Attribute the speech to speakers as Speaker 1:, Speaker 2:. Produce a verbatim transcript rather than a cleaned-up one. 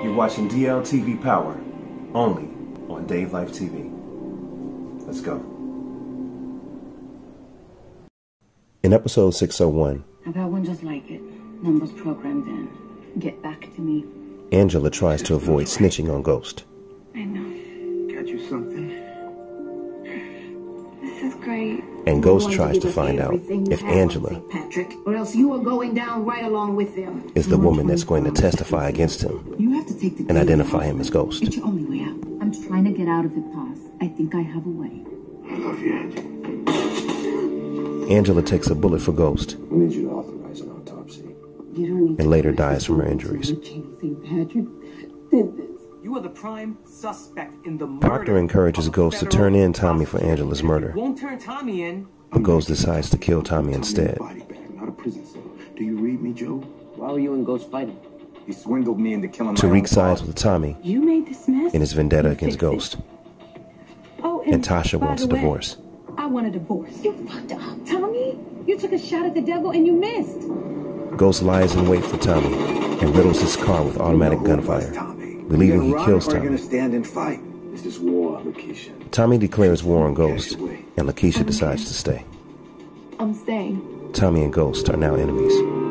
Speaker 1: You're watching D L T V Power, only on DaveLifeTV. Let's go. In episode six oh one,
Speaker 2: I got one just like it. Numbers programmed in. Get back to me.
Speaker 1: Angela tries to avoid snitching on Ghost.
Speaker 2: I know.
Speaker 3: Got you something?
Speaker 2: This is great.
Speaker 1: And Ghost tries to find out if Angela
Speaker 4: Patrick, or else you are going down right along with them.
Speaker 1: is the woman that's going to testify against him
Speaker 4: You have to take the
Speaker 1: and identify him as Ghost.
Speaker 4: It's your only way out.
Speaker 2: I'm trying to get out of it, Paz. I think I have a way.
Speaker 3: I love you, Angie.
Speaker 1: Angela takes a bullet for Ghost
Speaker 3: We need you to authorize an autopsy.
Speaker 2: You don't need
Speaker 1: and later dies from her injuries.
Speaker 2: Patrick did this.
Speaker 5: You are the prime suspect in the murder.
Speaker 1: Proctor encourages Ghost to turn in Tommy for Angela's murder,
Speaker 5: Won't turn Tommy in.
Speaker 1: but Ghost decides to kill Tommy instead.
Speaker 3: Body bag, not a prison cell. Do you read me, Joe?
Speaker 6: Why were you and Ghost fighting?
Speaker 3: He swindled me into killing my
Speaker 1: Tariq
Speaker 3: own
Speaker 1: sides
Speaker 3: father.
Speaker 1: with Tommy
Speaker 2: You made this mess.
Speaker 1: in his vendetta
Speaker 2: You
Speaker 1: against
Speaker 2: fix it.
Speaker 1: Ghost,
Speaker 2: Oh,
Speaker 1: and Tasha
Speaker 2: by
Speaker 1: wants a
Speaker 2: the way,
Speaker 1: divorce.
Speaker 2: I want a divorce. You fucked up. Tommy, you took a shot at the devil and you missed.
Speaker 1: Ghost lies in wait for Tommy and riddles his car with automatic gunfire, believing he kills
Speaker 3: We're
Speaker 1: Tommy.
Speaker 3: gonna stand and fight. This is war, Lakeisha.
Speaker 1: Tommy declares war on Ghost, and Lakeisha decides to stay.
Speaker 2: I'm staying.
Speaker 1: Tommy and Ghost are now enemies.